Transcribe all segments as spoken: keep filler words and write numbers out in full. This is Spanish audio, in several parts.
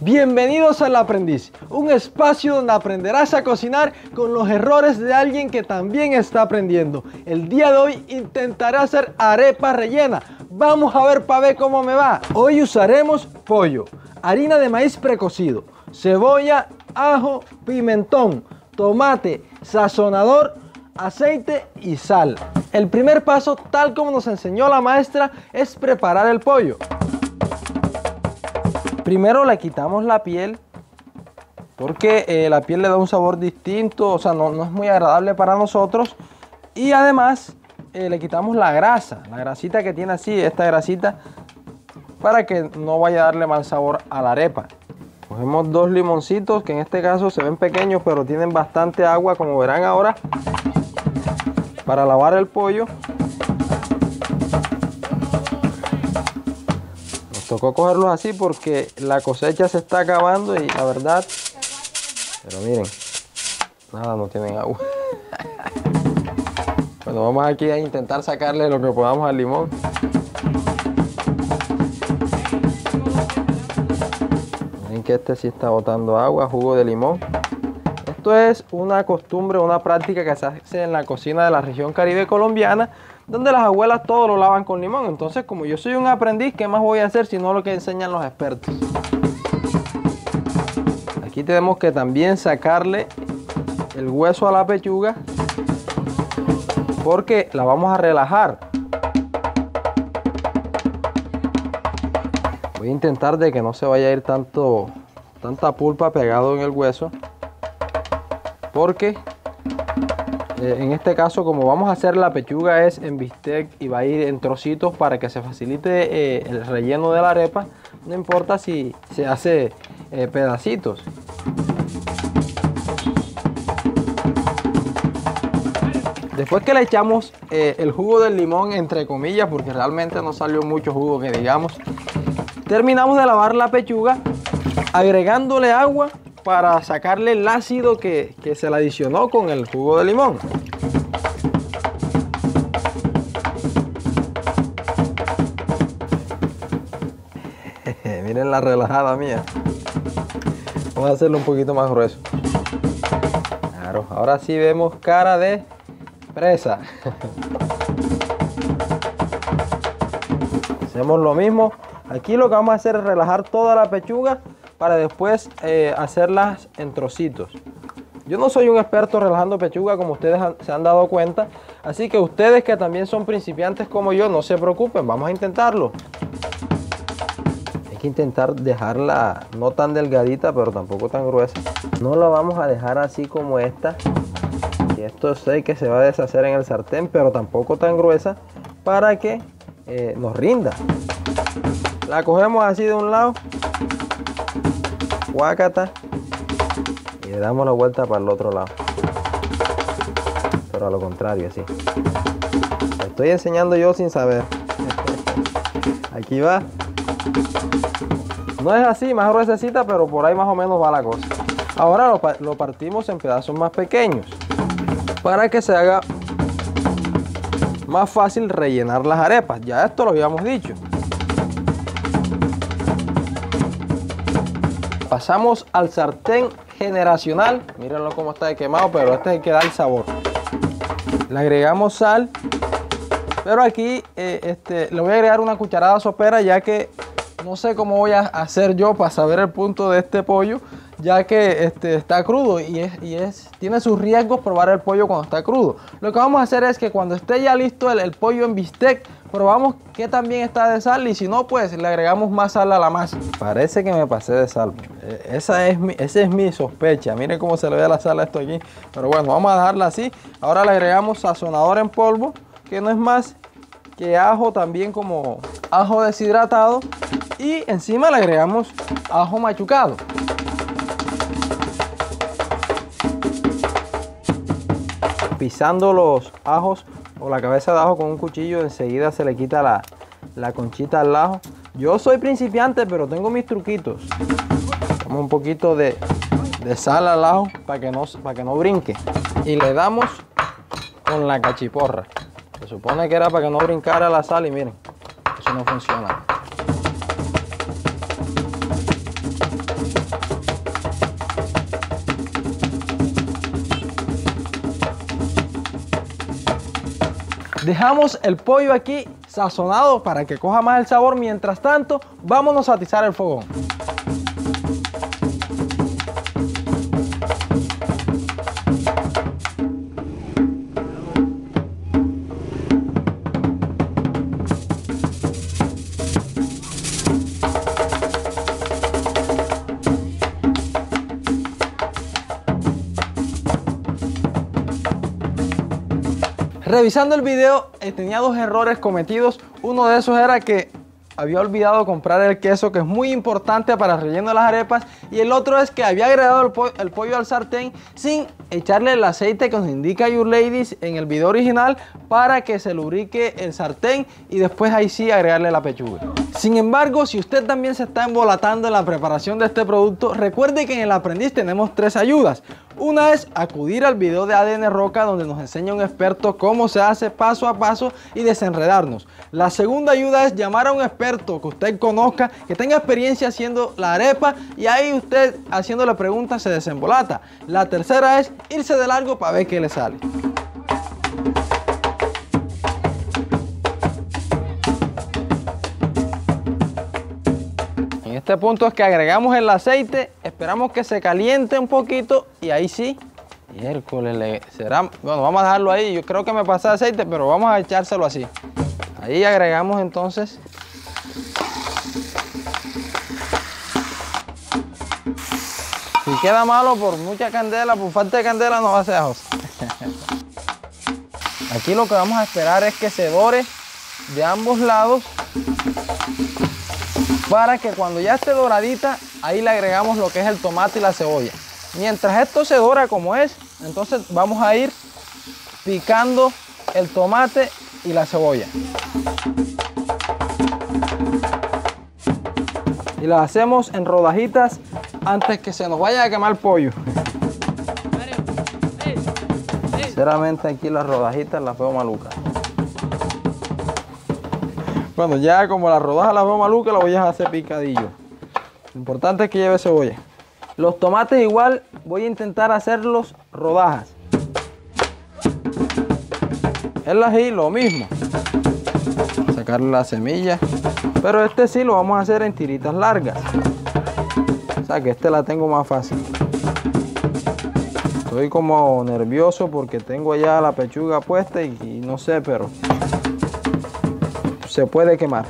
Bienvenidos al Aprendiz, un espacio donde aprenderás a cocinar con los errores de alguien que también está aprendiendo. El día de hoy intentaré hacer arepa rellena. Vamos a ver para ver cómo me va. Hoy usaremos pollo, harina de maíz precocido, cebolla, ajo, pimentón, tomate, sazonador, aceite y sal. El primer paso, tal como nos enseñó la maestra, es preparar el pollo. Primero le quitamos la piel porque eh, la piel le da un sabor distinto, o sea, no, no es muy agradable para nosotros. Y además eh, le quitamos la grasa, la grasita que tiene así, esta grasita, para que no vaya a darle mal sabor a la arepa. Cogemos dos limoncitos, que en este caso se ven pequeños, pero tienen bastante agua, como verán ahora, para lavar el pollo. Tocó cogerlos así porque la cosecha se está acabando y la verdad, pero miren, nada, no tienen agua. Bueno, vamos aquí a intentar sacarle lo que podamos al limón. Miren que este sí está botando agua, jugo de limón. Esto es una costumbre, una práctica que se hace en la cocina de la región Caribe colombiana, donde las abuelas todo lo lavan con limón. Entonces, como yo soy un aprendiz, ¿qué más voy a hacer sino lo que enseñan los expertos? Aquí tenemos que también sacarle el hueso a la pechuga, porque la vamos a relajar. Voy a intentar de que no se vaya a ir tanto, tanta pulpa pegado en el hueso, porque eh, en este caso, como vamos a hacer la pechuga es en bistec y va a ir en trocitos para que se facilite eh, el relleno de la arepa, no importa si se hace eh, pedacitos. Después que le echamos eh, el jugo del limón, entre comillas, porque realmente no salió mucho jugo que digamos, terminamos de lavar la pechuga agregándole agua para sacarle el ácido que, que se le adicionó con el jugo de limón. Miren la relajada mía. Vamos a hacerlo un poquito más grueso. Claro, ahora sí vemos cara de presa. Hacemos lo mismo. Aquí lo que vamos a hacer es relajar toda la pechuga para después eh, hacerlas en trocitos. Yo no soy un experto relajando pechuga, como ustedes han, se han dado cuenta, así que ustedes que también son principiantes como yo, no se preocupen, vamos a intentarlo. Hay que intentar dejarla no tan delgadita, pero tampoco tan gruesa. No la vamos a dejar así como esta, que esto sé que se va a deshacer en el sartén, pero tampoco tan gruesa para que eh, nos rinda. La cogemos así de un lado, guácata, y le damos la vuelta para el otro lado, pero a lo contrario, así. Lo estoy enseñando yo sin saber. Aquí va. No es así, más gruesecita, pero por ahí más o menos va la cosa. Ahora lo, lo partimos en pedazos más pequeños para que se haga más fácil rellenar las arepas. Ya esto lo habíamos dicho. Pasamos al sartén generacional. Mírenlo cómo está de quemado, pero este es el que da el sabor. Le agregamos sal, pero aquí eh, este, le voy a agregar una cucharada sopera, ya que no sé cómo voy a hacer yo para saber el punto de este pollo, ya que este, está crudo y, es, y es, tiene sus riesgos probar el pollo cuando está crudo. Lo que vamos a hacer es que cuando esté ya listo el, el pollo en bistec, probamos que también está de sal, y si no, pues le agregamos más sal a la masa. Parece que me pasé de sal. Esa es mi, esa es mi sospecha. Miren cómo se le ve la sal a esto aquí. Pero bueno, vamos a dejarla así. Ahora le agregamos sazonador en polvo, que no es más que ajo, también como ajo deshidratado. Y encima le agregamos ajo machucado. Pisando los ajos o la cabeza de ajo con un cuchillo, enseguida se le quita la, la conchita al ajo. Yo soy principiante, pero tengo mis truquitos. Damos un poquito de, de sal al ajo para que, no, para que no brinque. Y le damos con la cachiporra. Se supone que era para que no brincara la sal y miren, eso no funciona. Dejamos el pollo aquí sazonado para que coja más el sabor. Mientras tanto, vámonos a atizar el fogón. Revisando el video, eh, tenía dos errores cometidos. Uno de esos era que había olvidado comprar el queso, que es muy importante para el relleno de las arepas. Y el otro es que había agregado el, po el pollo al sartén sin echarle el aceite que nos indica YourLadies en el video original para que se lubrique el sartén y después ahí sí agregarle la pechuga. Sin embargo, si usted también se está embolatando en la preparación de este producto, recuerde que en El Aprendiz tenemos tres ayudas. Una es acudir al video de A D N Roca, donde nos enseña un experto cómo se hace paso a paso y desenredarnos. La segunda ayuda es llamar a un experto que usted conozca, que tenga experiencia haciendo la arepa, y ahí usted haciéndole preguntas se desembolata. La tercera es irse de largo para ver qué le sale. En este punto es que agregamos el aceite, esperamos que se caliente un poquito y ahí sí, miércoles, le, será, bueno, vamos a dejarlo ahí. Yo creo que me pasé aceite, pero vamos a echárselo así. Ahí agregamos entonces si queda malo por mucha candela, por falta de candela, no va a ser ajoso. Aquí lo que vamos a esperar es que se dore de ambos lados, para que cuando ya esté doradita, ahí le agregamos lo que es el tomate y la cebolla. Mientras esto se dora como es, entonces vamos a ir picando el tomate y la cebolla. Y las hacemos en rodajitas antes que se nos vaya a quemar el pollo. Sinceramente aquí las rodajitas las veo malucas. Bueno, ya como las rodajas las veo malucas, las voy a hacer picadillo. Lo importante es que lleve cebolla. Los tomates igual voy a intentar hacerlos rodajas. El ají lo mismo. Sacarle la semilla. Pero este sí lo vamos a hacer en tiritas largas. O sea que este la tengo más fácil. Estoy como nervioso porque tengo ya la pechuga puesta y, y no sé, pero se puede quemar.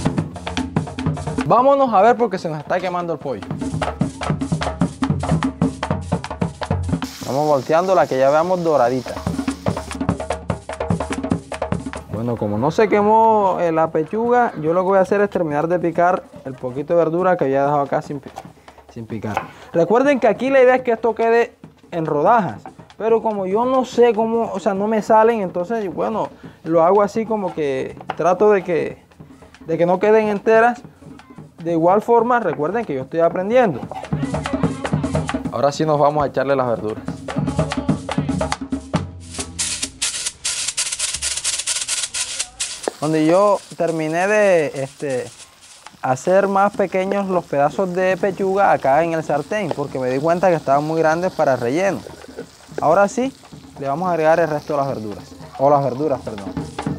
Vámonos a ver porque se nos está quemando el pollo. Vamos volteando la que ya veamos doradita. Bueno, como no se quemó la pechuga, yo lo que voy a hacer es terminar de picar el poquito de verdura que había dejado acá sin, sin picar. Recuerden que aquí la idea es que esto quede en rodajas, pero como yo no sé cómo, o sea, no me salen, entonces, bueno, lo hago así como que trato de que, de que no queden enteras. De igual forma, recuerden que yo estoy aprendiendo. Ahora sí nos vamos a echarle las verduras. Donde yo terminé de este, hacer más pequeños los pedazos de pechuga acá en el sartén, porque me di cuenta que estaban muy grandes para el relleno. Ahora sí, le vamos a agregar el resto de las verduras, o las verduras, perdón.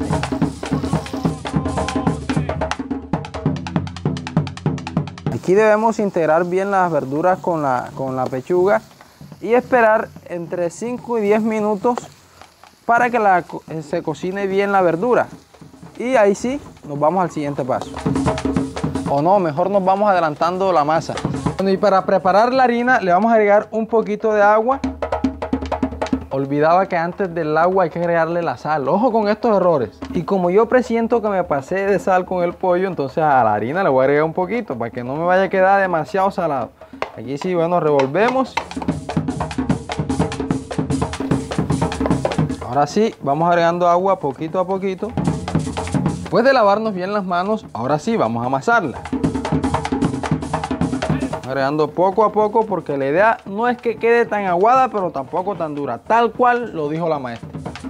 Aquí debemos integrar bien las verduras con la, con la pechuga y esperar entre cinco y diez minutos para que la, se cocine bien la verdura. Y ahí sí, nos vamos al siguiente paso. O no, mejor nos vamos adelantando la masa. Bueno, y para preparar la harina le vamos a agregar un poquito de agua. Olvidaba que antes del agua hay que agregarle la sal. Ojo con estos errores. Y como yo presiento que me pasé de sal con el pollo, entonces a la harina le voy a agregar un poquito para que no me vaya a quedar demasiado salado. Aquí sí, bueno, revolvemos. Ahora sí, vamos agregando agua poquito a poquito. Después de lavarnos bien las manos, ahora sí, vamos a amasarla. Agregando poco a poco porque la idea no es que quede tan aguada, pero tampoco tan dura, tal cual lo dijo la maestra.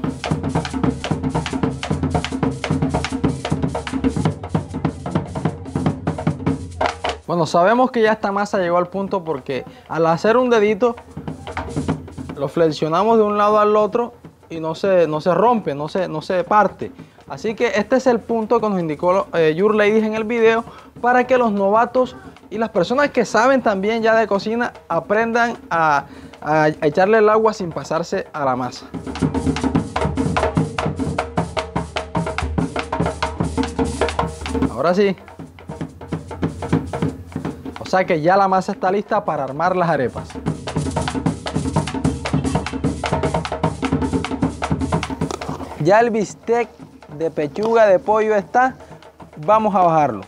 Bueno, sabemos que ya esta masa llegó al punto porque al hacer un dedito lo flexionamos de un lado al otro y no se, no se rompe, no se, no se parte. Así que este es el punto que nos indicó eh, Your Ladies en el video, para que los novatos y las personas que saben también ya de cocina aprendan a, a echarle el agua sin pasarse a la masa. Ahora sí. O sea que ya la masa está lista para armar las arepas. Ya el bistec de pechuga de pollo está. Vamos a bajarlo.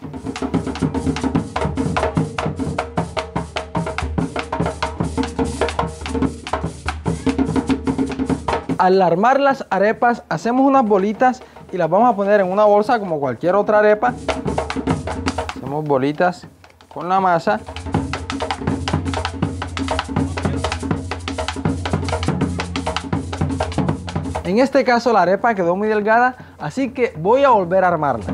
Al armar las arepas, hacemos unas bolitas y las vamos a poner en una bolsa como cualquier otra arepa. Hacemos bolitas con la masa. En este caso la arepa quedó muy delgada, así que voy a volver a armarla.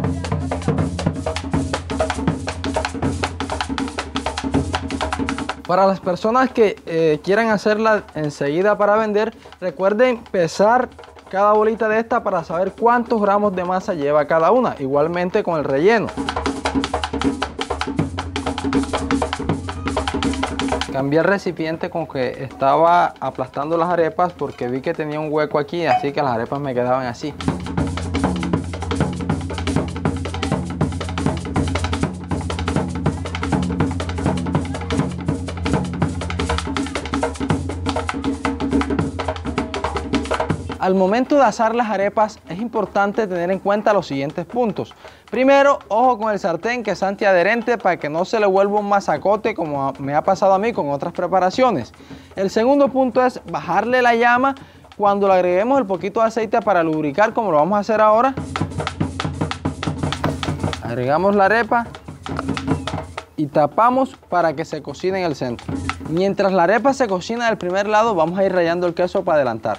Para las personas que eh, quieran hacerla enseguida para vender, recuerden pesar cada bolita de esta para saber cuántos gramos de masa lleva cada una, igualmente con el relleno. Cambié el recipiente con que estaba aplastando las arepas porque vi que tenía un hueco aquí, así que las arepas me quedaban así. Al momento de asar las arepas es importante tener en cuenta los siguientes puntos. Primero, ojo con el sartén, que es antiadherente, para que no se le vuelva un masacote como me ha pasado a mí con otras preparaciones. El segundo punto es bajarle la llama cuando le agreguemos el poquito de aceite para lubricar, como lo vamos a hacer ahora. Agregamos la arepa y tapamos para que se cocine en el centro. Mientras la arepa se cocina del primer lado, vamos a ir rallando el queso para adelantar.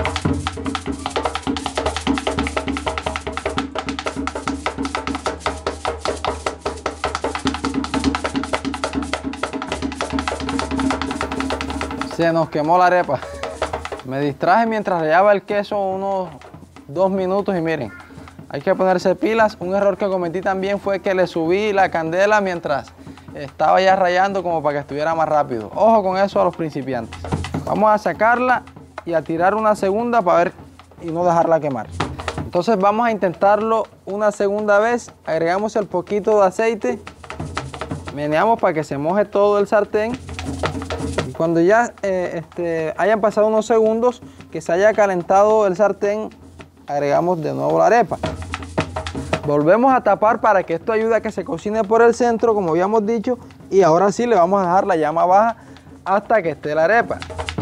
Se nos quemó la arepa. Me distraje mientras rallaba el queso unos dos minutos y miren, hay que ponerse pilas. Un error que cometí también fue que le subí la candela mientras estaba ya rallando, como para que estuviera más rápido. Ojo con eso a los principiantes. Vamos a sacarla y a tirar una segunda para ver y no dejarla quemar. Entonces vamos a intentarlo una segunda vez. Agregamos el poquito de aceite, meneamos para que se moje todo el sartén. Cuando ya eh, este, hayan pasado unos segundos, que se haya calentado el sartén, agregamos de nuevo la arepa. Volvemos a tapar para que esto ayude a que se cocine por el centro, como habíamos dicho. Y ahora sí le vamos a dejar la llama baja hasta que esté la arepa.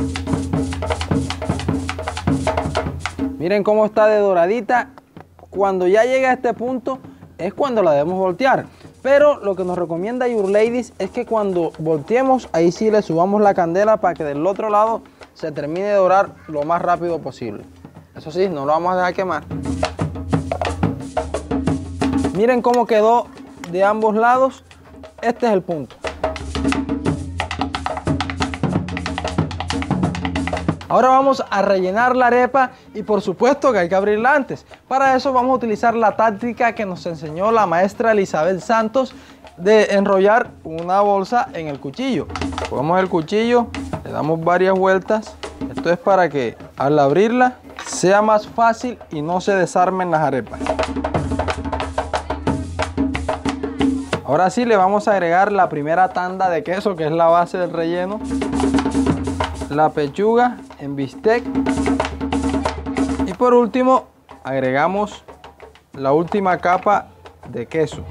Miren cómo está de doradita. Cuando ya llegue a este punto es cuando la debemos voltear. Pero lo que nos recomienda Your Ladies es que cuando volteemos, ahí sí le subamos la candela para que del otro lado se termine de dorar lo más rápido posible. Eso sí, no lo vamos a dejar quemar. Miren cómo quedó de ambos lados. Este es el punto. Ahora vamos a rellenar la arepa y por supuesto que hay que abrirla antes. Para eso vamos a utilizar la táctica que nos enseñó la maestra Elizabeth Santos de enrollar una bolsa en el cuchillo. Cogemos el cuchillo, le damos varias vueltas. Esto es para que al abrirla sea más fácil y no se desarmen las arepas. Ahora sí le vamos a agregar la primera tanda de queso, que es la base del relleno. La pechuga en bistec y por último agregamos la última capa de queso.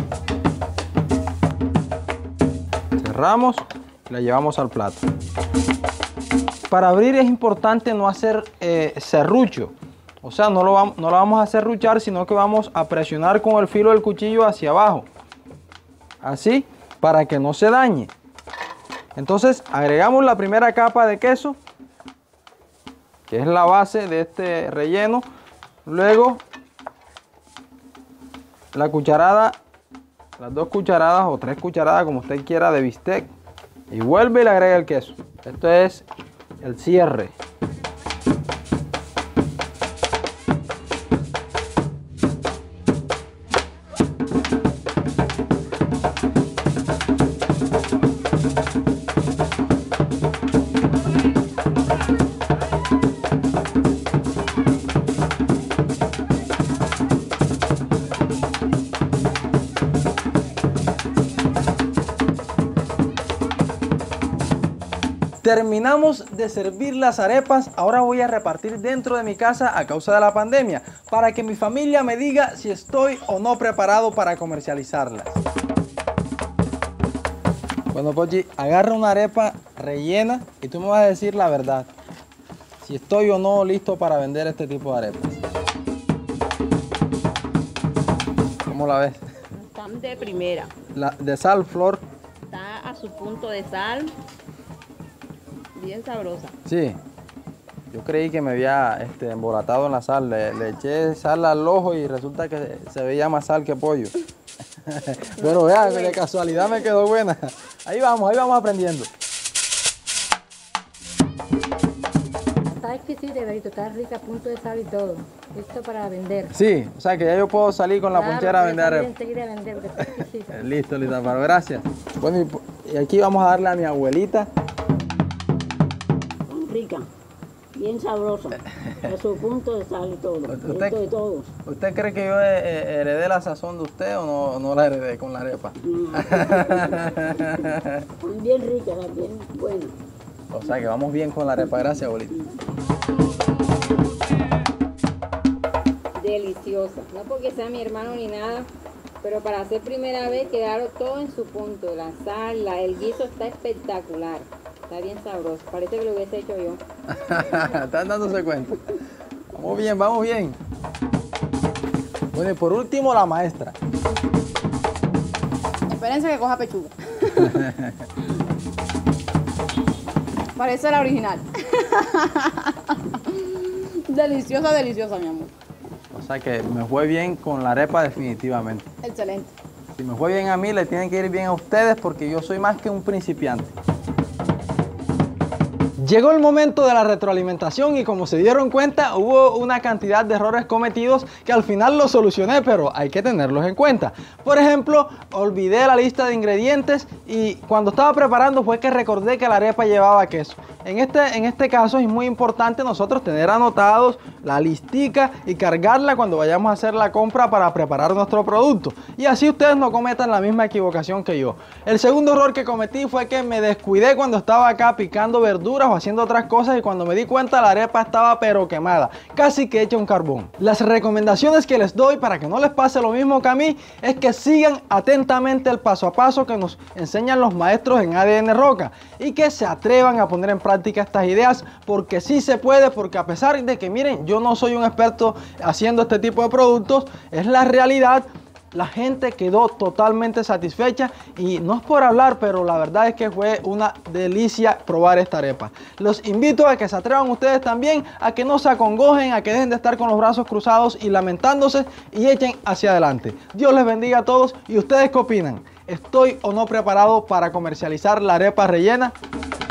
Cerramos y la llevamos al plato. Para abrir es importante no hacer eh, serrucho, o sea, no lo, vamos, no lo vamos a serruchar, sino que vamos a presionar con el filo del cuchillo hacia abajo, así, para que no se dañe. Entonces agregamos la primera capa de queso, que es la base de este relleno. Luego la cucharada, las dos cucharadas o tres cucharadas, como usted quiera, de bistec. Y vuelve y le agrega el queso. Esto es el cierre. Terminamos de servir las arepas, ahora voy a repartir dentro de mi casa a causa de la pandemia, para que mi familia me diga si estoy o no preparado para comercializarlas. Bueno, Pochi, agarra una arepa rellena y tú me vas a decir la verdad, si estoy o no listo para vender este tipo de arepas. ¿Cómo la ves? Están de primera. La, de sal, Flor. Está a su punto de sal. Bien sabrosa. Sí. Yo creí que me había este, embolatado en la sal. Le, le eché sal al ojo y resulta que se veía más sal que pollo. Pero vea, de casualidad me quedó buena. Ahí vamos, ahí vamos aprendiendo. Está exquisita, Berito, está rica, a punto de sal y todo. Listo para vender. Sí, o sea que ya yo puedo salir con la Claro, ponchera a vender arepas. enseguida a vender, porque está exquisita. Listo, Lita Amparo, gracias. Bueno, y, y aquí vamos a darle a mi abuelita. Rica, bien sabrosa, a su punto de sal y todo, ¿Usted, esto de todos. ¿Usted cree que yo eh, heredé la sazón de usted o no, no la heredé con la arepa? Bien rica, bien buena. O sea que vamos bien con la arepa, gracias, abuelita. Deliciosa. No porque sea mi hermano ni nada, pero para hacer primera vez quedaron todo en su punto. La sal, la, el guiso está espectacular. Está bien sabroso. Parece que lo hubiese hecho yo. Están dándose cuenta. Vamos bien, vamos bien. Bueno, y por último, la maestra. Espérense que coja pechuga. Parece la original. Deliciosa, deliciosa, mi amor. O sea que me fue bien con la arepa definitivamente. Excelente. Si me fue bien a mí, le tienen que ir bien a ustedes porque yo soy más que un principiante. Llegó el momento de la retroalimentación y como se dieron cuenta hubo una cantidad de errores cometidos que al final los solucioné, pero hay que tenerlos en cuenta. Por ejemplo, olvidé la lista de ingredientes y cuando estaba preparando fue que recordé que la arepa llevaba queso. En este, en este caso es muy importante nosotros tener anotados la listica y cargarla cuando vayamos a hacer la compra para preparar nuestro producto. Y así ustedes no cometan la misma equivocación que yo. El segundo error que cometí fue que me descuidé cuando estaba acá picando verduras o haciendo otras cosas y cuando me di cuenta la arepa estaba pero quemada, casi que hecha un carbón. Las recomendaciones que les doy para que no les pase lo mismo que a mí es que sigan atentamente el paso a paso que nos enseñan los maestros en A D N Roca y que se atrevan a poner en práctica estas ideas porque sí se puede, porque a pesar de que miren, yo no soy un experto haciendo este tipo de productos, es la realidad. La gente quedó totalmente satisfecha y no es por hablar, pero la verdad es que fue una delicia probar esta arepa. Los invito a que se atrevan ustedes también, a que no se acongojen, a que dejen de estar con los brazos cruzados y lamentándose y echen hacia adelante. Dios les bendiga a todos. ¿Y ustedes qué opinan? ¿Estoy o no preparado para comercializar la arepa rellena?